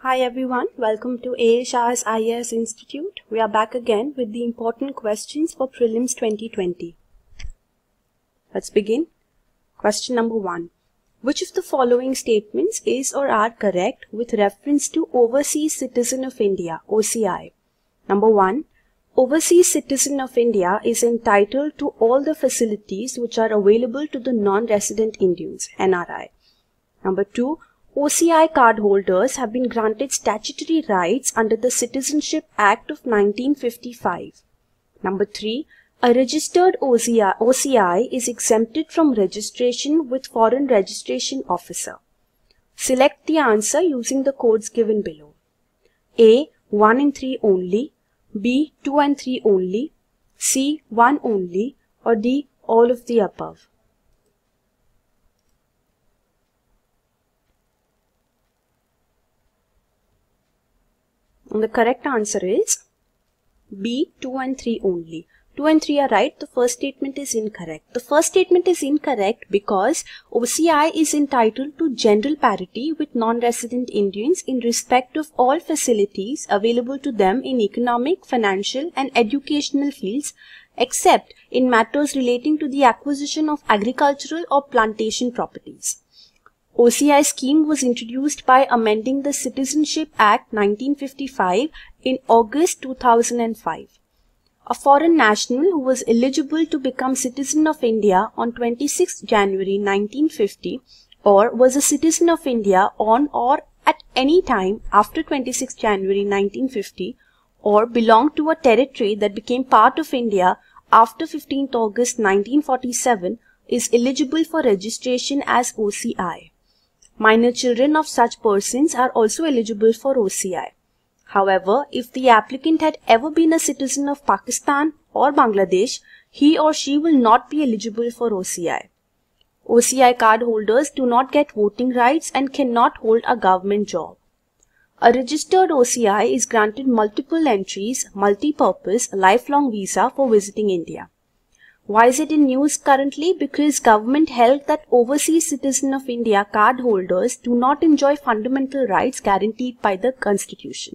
Hi everyone, welcome to A. Shah's IAS Institute. We are back again with the important questions for Prelims 2020. Let's begin. Question number 1. Which of the following statements is or are correct with reference to Overseas Citizen of India, OCI? Number 1. Overseas Citizen of India is entitled to all the facilities which are available to the non-resident Indians, NRI. Number 2. OCI cardholders have been granted statutory rights under the Citizenship Act of 1955. Number 3. A registered OCI is exempted from registration with Foreign Registration Officer. Select the answer using the codes given below. A. 1 and 3 only, B. 2 and 3 only, C. 1 only, or D. all of the above. And the correct answer is B. 2 and 3 only. 2 and 3 are right. The first statement is incorrect. The first statement is incorrect because OCI is entitled to general parity with non-resident Indians in respect of all facilities available to them in economic, financial and educational fields except in matters relating to the acquisition of agricultural or plantation properties. OCI scheme was introduced by amending the Citizenship Act 1955 in August 2005. A foreign national who was eligible to become citizen of India on 26 January 1950 or was a citizen of India on or at any time after 26 January 1950 or belonged to a territory that became part of India after 15 August 1947 is eligible for registration as OCI. Minor children of such persons are also eligible for OCI. However, if the applicant had ever been a citizen of Pakistan or Bangladesh, he or she will not be eligible for OCI. OCI card holders do not get voting rights and cannot hold a government job. A registered OCI is granted multiple entries, multi-purpose, lifelong visa for visiting India. Why is it in news currently? Because government held that Overseas Citizen of India card holders do not enjoy fundamental rights guaranteed by the Constitution.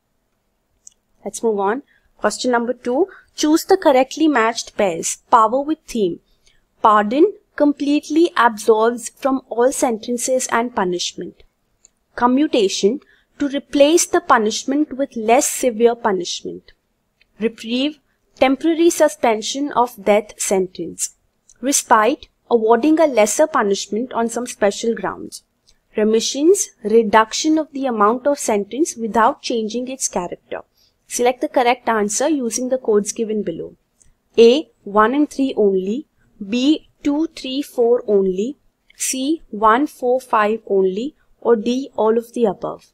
Let's move on. Question number 2. Choose the correctly matched pairs. Power with theme. Pardon completely absolves from all sentences and punishment. Commutation to replace the punishment with less severe punishment. Reprieve temporary suspension of death sentence. Respite, awarding a lesser punishment on some special grounds. Remissions, reduction of the amount of sentence without changing its character. Select the correct answer using the codes given below. A. 1 and 3 only, B. 2, 3, 4 only, C. 1, 4, 5 only, or D. all of the above.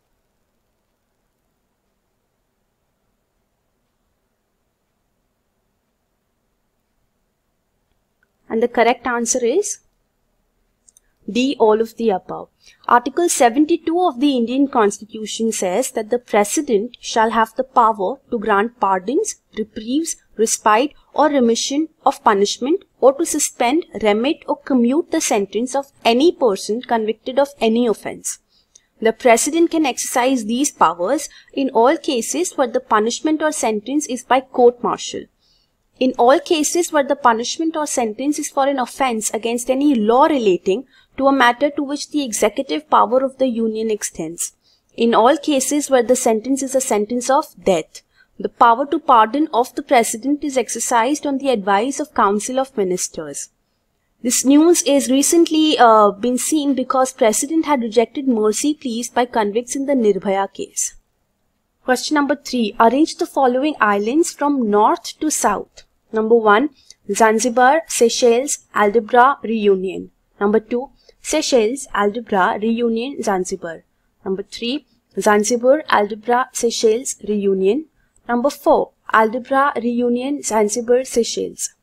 And the correct answer is D. all of the above. Article 72 of the Indian Constitution says that the President shall have the power to grant pardons, reprieves, respite or remission of punishment or to suspend, remit or commute the sentence of any person convicted of any offence. The President can exercise these powers in all cases where the punishment or sentence is by court-martial. In all cases where the punishment or sentence is for an offence against any law relating to a matter to which the executive power of the Union extends. In all cases where the sentence is a sentence of death, the power to pardon of the President is exercised on the advice of Council of Ministers. This news is recently been seen because President had rejected mercy pleas by convicts in the Nirbhaya case. Question number 3. Arrange the following islands from north to south. Number 1. Zanzibar, Seychelles, Aldabra, Reunion. Number 2. Seychelles, Aldabra, Reunion, Zanzibar. Number 3. Zanzibar, Aldabra, Seychelles, Reunion. Number 4. Aldabra, Reunion, Zanzibar, Seychelles.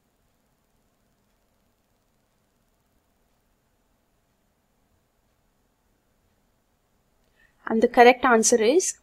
And the correct answer is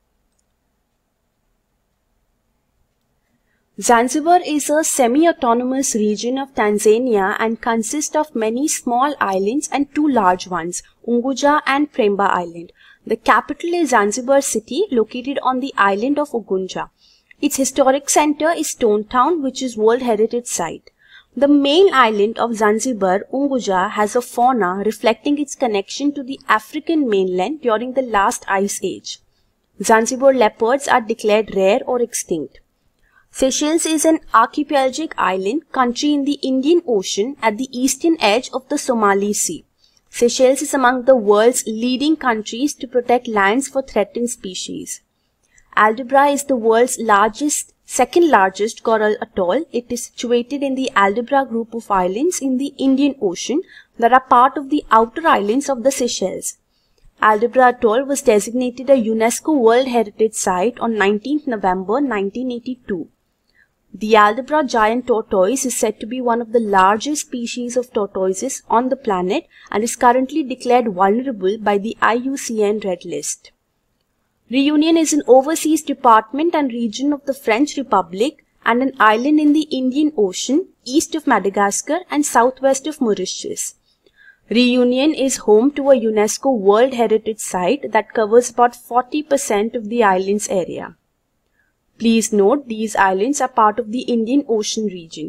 Zanzibar is a semi-autonomous region of Tanzania and consists of many small islands and two large ones, Unguja and Premba Island. The capital is Zanzibar city, located on the island of Unguja. Its historic center is Stone Town, which is World Heritage Site. The main island of Zanzibar, Unguja, has a fauna reflecting its connection to the African mainland during the last ice age. Zanzibar leopards are declared rare or extinct. Seychelles is an archipelagic island country in the Indian Ocean at the eastern edge of the Somali Sea. Seychelles is among the world's leading countries to protect lands for threatened species. Aldabra is the world's second largest coral atoll. It is situated in the Aldabra group of islands in the Indian Ocean that are part of the outer islands of the Seychelles. Aldabra Atoll was designated a UNESCO World Heritage Site on 19th November 1982. The Aldabra giant tortoise is said to be one of the largest species of tortoises on the planet and is currently declared vulnerable by the IUCN Red List. Reunion is an overseas department and region of the French Republic and an island in the Indian Ocean, east of Madagascar and southwest of Mauritius. Reunion is home to a UNESCO World Heritage Site that covers about 40% of the island's area. Please note these islands are part of the Indian Ocean region.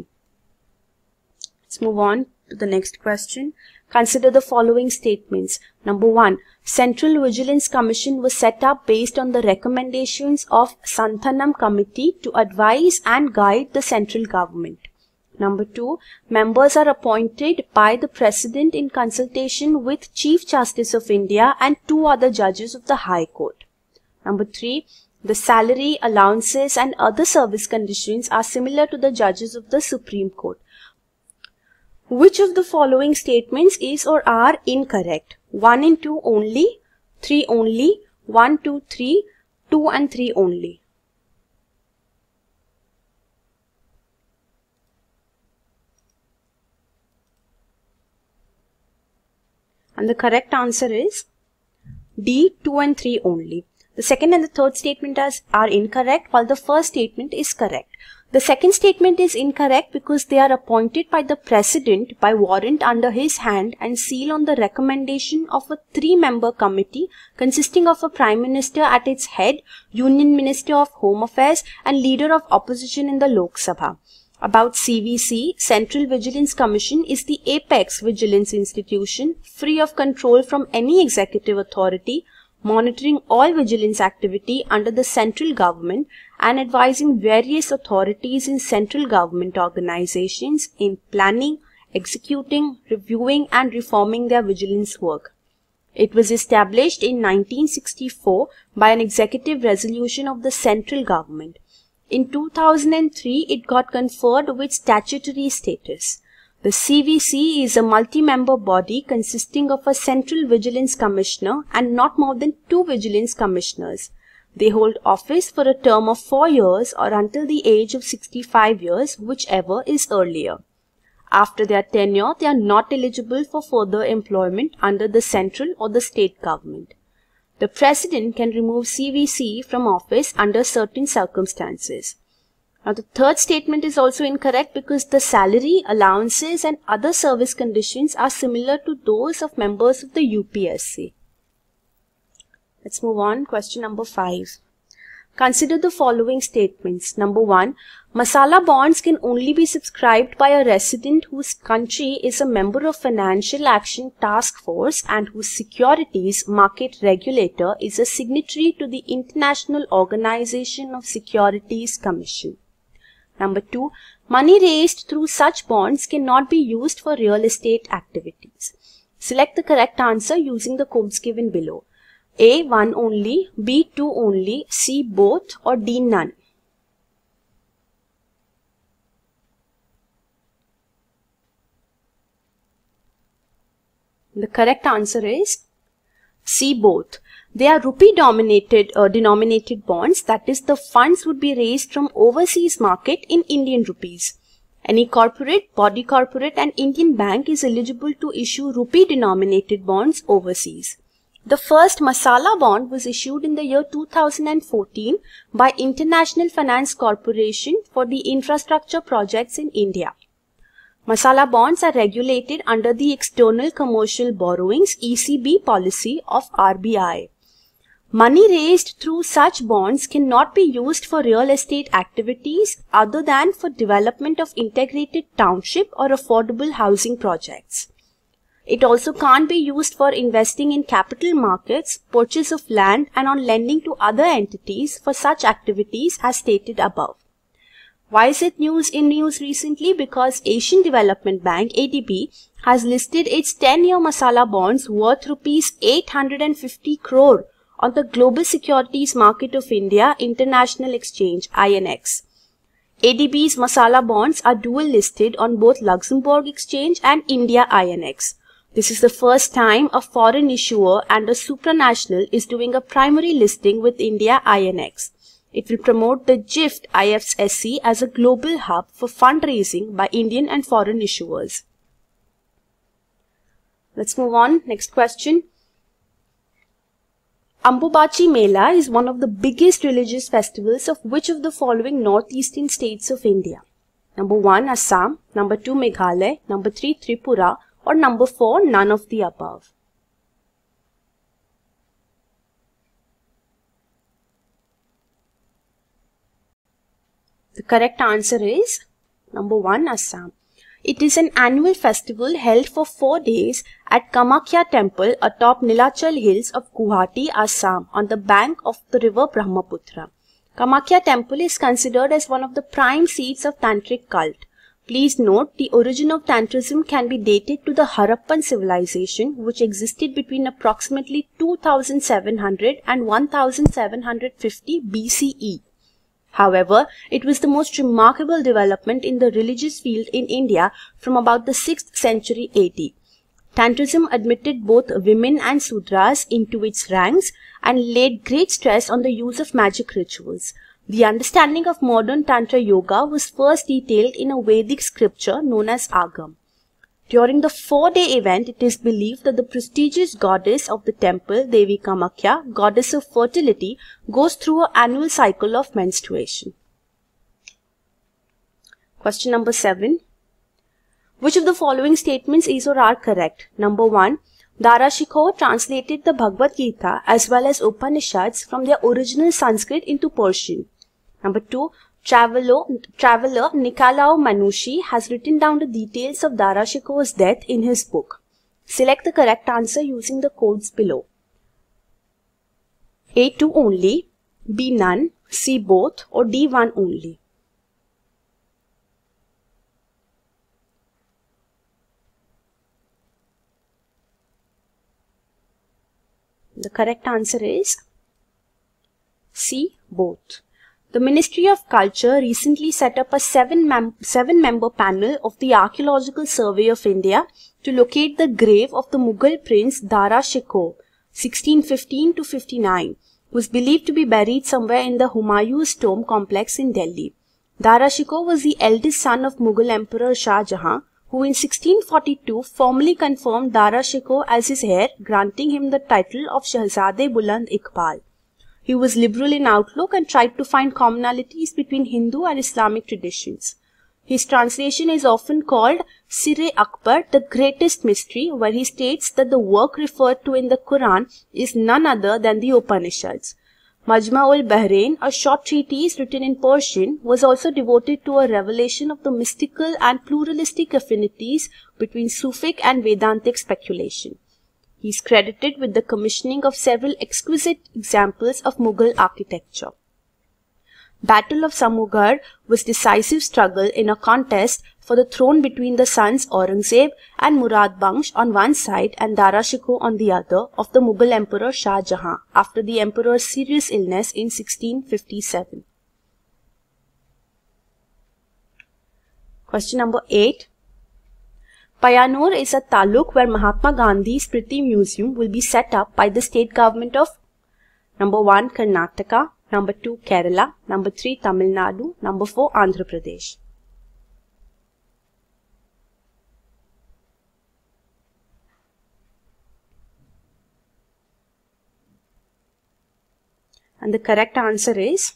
Let's move on to the next question. Consider the following statements. Number 1. Central Vigilance Commission was set up based on the recommendations of Santhanam Committee to advise and guide the central government. Number 2. Members are appointed by the President in consultation with Chief Justice of India and 2 other judges of the High Court. Number 3. The salary, allowances and other service conditions are similar to the judges of the Supreme Court. Which of the following statements is or are incorrect? 1 and 2 only, 3 only, 1, 2, 3, 2 and 3 only. And the correct answer is D, 2 and 3 only. The second and the third statement are incorrect, while the first statement is correct. The second statement is incorrect because they are appointed by the President by warrant under his hand and seal on the recommendation of a 3-member committee consisting of a Prime Minister at its head, Union Minister of Home Affairs and Leader of Opposition in the Lok Sabha. About CVC, Central Vigilance Commission is the apex vigilance institution, free of control from any executive authority, monitoring all vigilance activity under the central government and advising various authorities in central government organizations in planning, executing, reviewing and reforming their vigilance work. It was established in 1964 by an executive resolution of the central government. In 2003, it got conferred with statutory status. The CVC is a multi-member body consisting of a Central Vigilance Commissioner and not more than 2 Vigilance Commissioners. They hold office for a term of 4 years or until the age of 65 years, whichever is earlier. After their tenure, they are not eligible for further employment under the central or the state government. The President can remove CVC from office under certain circumstances. Now, the third statement is also incorrect because the salary, allowances and other service conditions are similar to those of members of the UPSC. Let's move on. Question number 5. Consider the following statements. Number 1. Masala bonds can only be subscribed by a resident whose country is a member of Financial Action Task Force and whose securities market regulator is a signatory to the International Organization of Securities Commission. Number 2. Money raised through such bonds cannot be used for real estate activities. Select the correct answer using the codes given below. A. 1 only, B. 2 only, C. both or D. none. The correct answer is C. both. They are rupee denominated bonds, that is, the funds would be raised from overseas market in Indian rupees. Any corporate, body corporate and Indian bank is eligible to issue rupee denominated bonds overseas. The first Masala bond was issued in the year 2014 by International Finance Corporation for the infrastructure projects in India. Masala bonds are regulated under the External Commercial Borrowings (ECB) policy of RBI. Money raised through such bonds cannot be used for real estate activities other than for development of integrated township or affordable housing projects. It also can't be used for investing in capital markets, purchase of land, and on lending to other entities for such activities as stated above. Why is it in news recently? Because Asian Development Bank, ADB, has listed its 10-year masala bonds worth rupees 850 crore on the Global Securities Market of India International Exchange, INX. ADB's masala bonds are dual listed on both Luxembourg Exchange and India INX. This is the first time a foreign issuer and a supranational is doing a primary listing with India INX. It will promote the GIFT IFSC as a global hub for fundraising by Indian and foreign issuers. Let's move on. Next question. Ambubachi Mela is one of the biggest religious festivals of which of the following northeastern states of India? Number 1, Assam. Number 2, Meghalaya. Number 3, Tripura. Or number 4, none of the above. The correct answer is number 1, Assam. It is an annual festival held for 4 days at Kamakhya Temple atop Nilachal Hills of Guwahati, Assam, on the bank of the river Brahmaputra. Kamakhya Temple is considered as one of the prime seats of Tantric cult. Please note, the origin of Tantrism can be dated to the Harappan civilization, which existed between approximately 2700 and 1750 BCE. However, it was the most remarkable development in the religious field in India from about the 6th century AD. Tantrism admitted both women and Sudras into its ranks and laid great stress on the use of magic rituals. The understanding of modern Tantra Yoga was first detailed in a Vedic scripture known as Agam. During the 4-day event, it is believed that the prestigious goddess of the temple, Devi Kamakhya, goddess of fertility, goes through an annual cycle of menstruation. Question number 7. Which of the following statements is or are correct? Number 1. Darashikoh translated the Bhagavad Gita as well as Upanishads from their original Sanskrit into Persian. Number 2. Traveler Nikolai Manushi has written down the details of Darashikoh's death in his book. Select the correct answer using the codes below. A. 2 only, B. none, C. both, or D. 1 only. The correct answer is C. both. The Ministry of Culture recently set up a seven-member panel of the Archaeological Survey of India to locate the grave of the Mughal prince Darashikoh, 1615 to 59, who is believed to be buried somewhere in the Humayun's tomb complex in Delhi. Darashikoh was the eldest son of Mughal Emperor Shah Jahan, who in 1642 formally confirmed Darashikoh as his heir, granting him the title of Shahzade Buland Iqbal. He was liberal in outlook and tried to find commonalities between Hindu and Islamic traditions. His translation is often called Sir-e-Akbar, the greatest mystery, where he states that the work referred to in the Quran is none other than the Upanishads. Majma-ul-Bahrain, a short treatise written in Persian, was also devoted to a revelation of the mystical and pluralistic affinities between Sufic and Vedantic speculation. He is credited with the commissioning of several exquisite examples of Mughal architecture. Battle of Samughar was decisive struggle in a contest for the throne between the sons Aurangzeb and Murad Baksh on one side and Darashikoh on the other of the Mughal Emperor Shah Jahan after the emperor's serious illness in 1657. Question number 8. Payanur is a taluk where Mahatma Gandhi's Priti Museum will be set up by the state government of number 1 Karnataka, number 2 Kerala, number 3 Tamil Nadu, number 4 Andhra Pradesh. And the correct answer is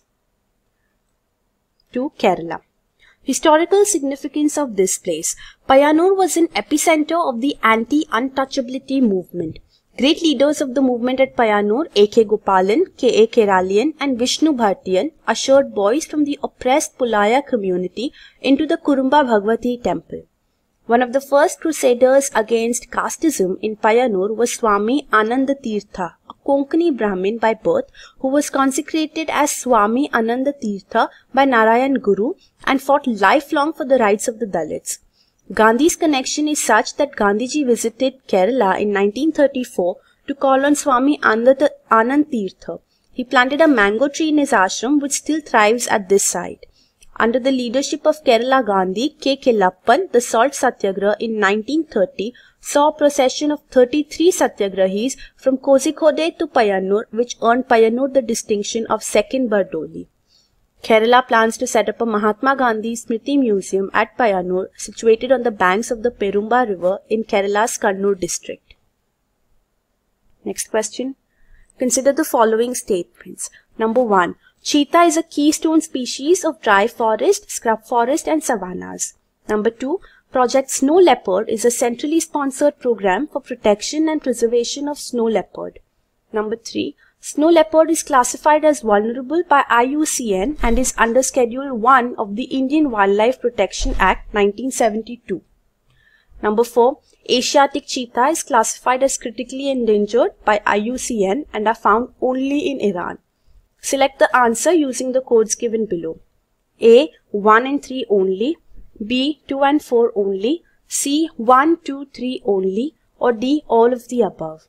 2 Kerala. Historical significance of this place. Payanur was an epicenter of the anti-untouchability movement. Great leaders of the movement at Payanur, A.K. Gopalan, K.A. Keralian and Vishnu Bhartiyan ushered boys from the oppressed Pulaya community into the Kurumba Bhagwati temple. One of the first crusaders against casteism in Payanur was Swami Anandatirtha, a Konkani Brahmin by birth who was consecrated as Swami Anandatirtha by Narayan Guru and fought lifelong for the rights of the Dalits. Gandhi's connection is such that Gandhiji visited Kerala in 1934 to call on Swami Anandatirtha. He planted a mango tree in his ashram which still thrives at this site. Under the leadership of Kerala Gandhi, K. Kellappan, the salt satyagraha in 1930 saw a procession of 33 satyagrahis from Kozhikode to Payanur, which earned Payanur the distinction of second Bardoli. Kerala plans to set up a Mahatma Gandhi Smriti Museum at Payanur, situated on the banks of the Perumba River in Kerala's Kannur district. Next question. Consider the following statements. Number 1. Cheetah is a keystone species of dry forest, scrub forest and savannas. Number 2. Project Snow Leopard is a centrally sponsored program for protection and preservation of snow leopard. Number 3. Snow leopard is classified as vulnerable by IUCN and is under Schedule 1 of the Indian Wildlife Protection Act 1972. Number 4. Asiatic cheetah is classified as critically endangered by IUCN and are found only in Iran. Select the answer using the codes given below. A. 1 and 3 only, B. 2 and 4 only, C. 1, 2, 3 only, or D. all of the above.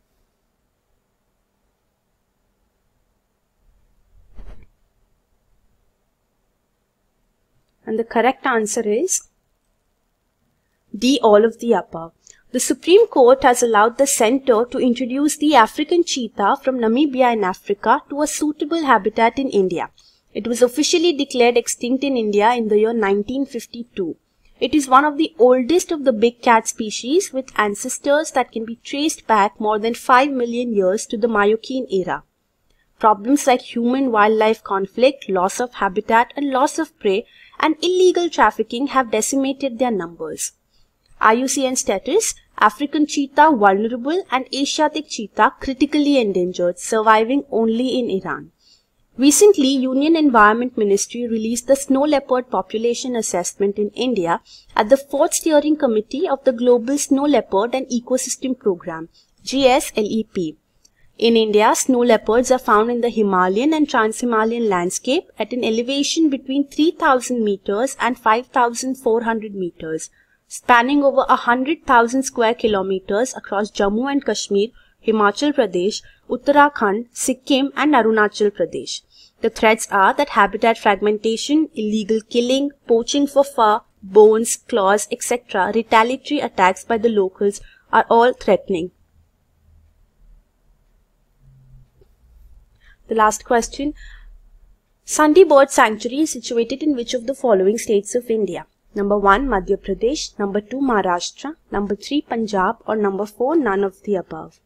And the correct answer is D. all of the above. The Supreme Court has allowed the Centre to introduce the African cheetah from Namibia in Africa to a suitable habitat in India. It was officially declared extinct in India in the year 1952. It is one of the oldest of the big cat species with ancestors that can be traced back more than 5 million years to the Miocene era. Problems like human-wildlife conflict, loss of habitat and loss of prey and illegal trafficking have decimated their numbers. IUCN status: African cheetah vulnerable and Asiatic cheetah critically endangered, surviving only in Iran. Recently, Union Environment Ministry released the snow leopard population assessment in India at the 4th Steering Committee of the Global Snow Leopard and Ecosystem Program, GSLEP. In India, snow leopards are found in the Himalayan and Trans-Himalayan landscape at an elevation between 3,000 meters and 5,400 meters, spanning over 100,000 square kilometers across Jammu and Kashmir, Himachal Pradesh, Uttarakhand, Sikkim and Arunachal Pradesh. The threats are that habitat fragmentation, illegal killing, poaching for fur, bones, claws, etc., retaliatory attacks by the locals are all threatening. The last question. Sandhi Bird Sanctuary is situated in which of the following states of India? Number 1, Madhya Pradesh, number 2, Maharashtra, number 3, Punjab, or number 4, none of the above.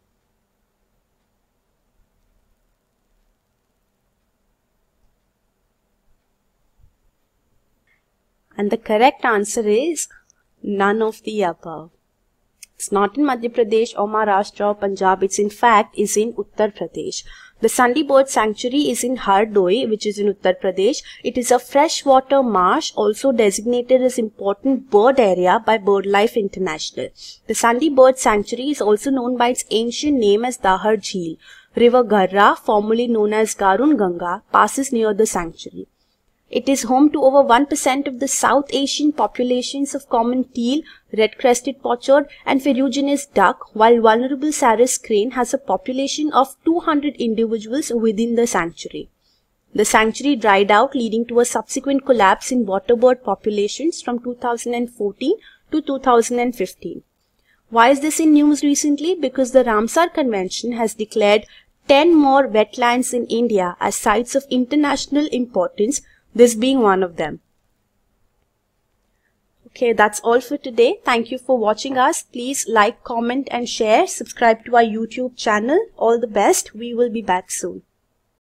And the correct answer is none of the above. It's not in Madhya Pradesh or Maharashtra or Punjab. It's in fact is in Uttar Pradesh. The Sandhi Bird Sanctuary is in Hardoi, which is in Uttar Pradesh. It is a freshwater marsh, also designated as important bird area by BirdLife International. The Sandhi Bird Sanctuary is also known by its ancient name as Dahar Jheel. River Garra, formerly known as Garun Ganga, passes near the sanctuary. It is home to over 1% of the South Asian populations of common teal, red-crested pochard and ferruginous duck, while vulnerable Sarus crane has a population of 200 individuals within the sanctuary. The sanctuary dried out, leading to a subsequent collapse in waterbird populations from 2014 to 2015. Why is this in news recently? Because the Ramsar Convention has declared 10 more wetlands in India as sites of international importance, this being one of them. Okay, that's all for today. Thank you for watching us. Please like, comment and share. Subscribe to our YouTube channel. All the best. We will be back soon.